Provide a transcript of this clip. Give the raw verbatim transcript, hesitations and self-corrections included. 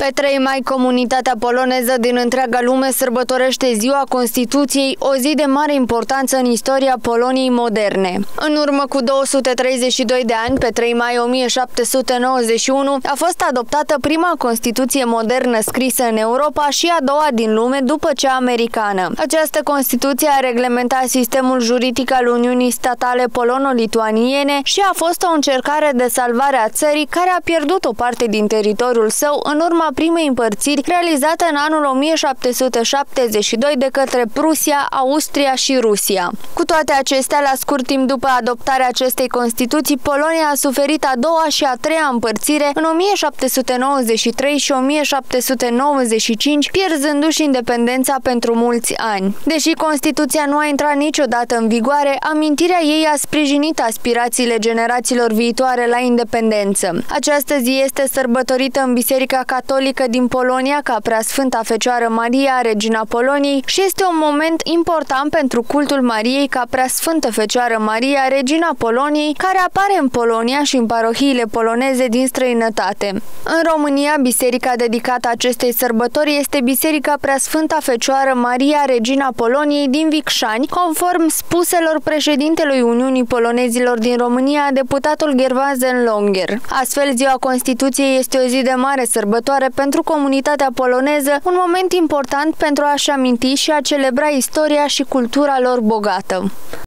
Pe trei mai, comunitatea poloneză din întreaga lume sărbătorește Ziua Constituției, o zi de mare importanță în istoria Poloniei moderne. În urmă cu două sute treizeci și doi de ani, pe trei mai o mie șapte sute nouăzeci și unu, a fost adoptată prima Constituție modernă scrisă în Europa și a doua din lume după cea americană. Această Constituție a reglementat sistemul juridic al Uniunii Statale Polono-Lituaniene și a fost o încercare de salvare a țării, care a pierdut o parte din teritoriul său în urma primei împărțiri realizate în anul o mie șapte sute șaptezeci și doi de către Prusia, Austria și Rusia. Cu toate acestea, la scurt timp după adoptarea acestei Constituții, Polonia a suferit a doua și a treia împărțire în o mie șapte sute nouăzeci și trei și o mie șapte sute nouăzeci și cinci, pierzându-și independența pentru mulți ani. Deși Constituția nu a intrat niciodată în vigoare, amintirea ei a sprijinit aspirațiile generațiilor viitoare la independență. Această zi este sărbătorită în Biserica Catolică din Polonia ca Preasfânta Fecioară Maria, Regina Poloniei, și este un moment important pentru cultul Mariei ca Preasfântă Fecioară Maria, Regina Poloniei, care apare în Polonia și în parohiile poloneze din străinătate. În România, biserica dedicată acestei sărbători este Biserica Preasfânta Fecioară Maria, Regina Poloniei din Vicșani, conform spuselor președintelui Uniunii Polonezilor din România, deputatul Gerwazen Longer. Astfel, Ziua Constituției este o zi de mare sărbătoare pentru comunitatea poloneză, un moment important pentru a-și aminti și a celebra istoria și cultura lor bogată.